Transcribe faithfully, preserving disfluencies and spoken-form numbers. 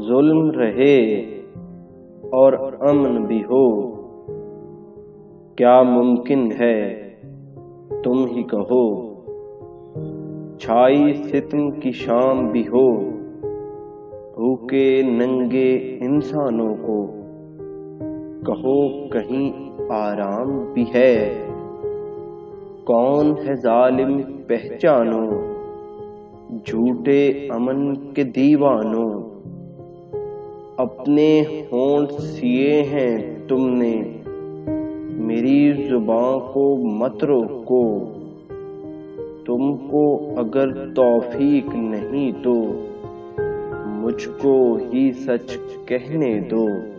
जुल्म रहे और अमन भी हो, क्या मुमकिन है तुम ही कहो। छाई सितम की शाम भी हो, भूखे नंगे इंसानों को कहो कहीं आराम भी है। कौन है जालिम पहचानो, झूठे अमन के दीवानों। अपने होंठ सिए हैं तुमने, मेरी जुबां को मत रोको। तुमको अगर तौफीक नहीं तो मुझको ही सच कहने दो।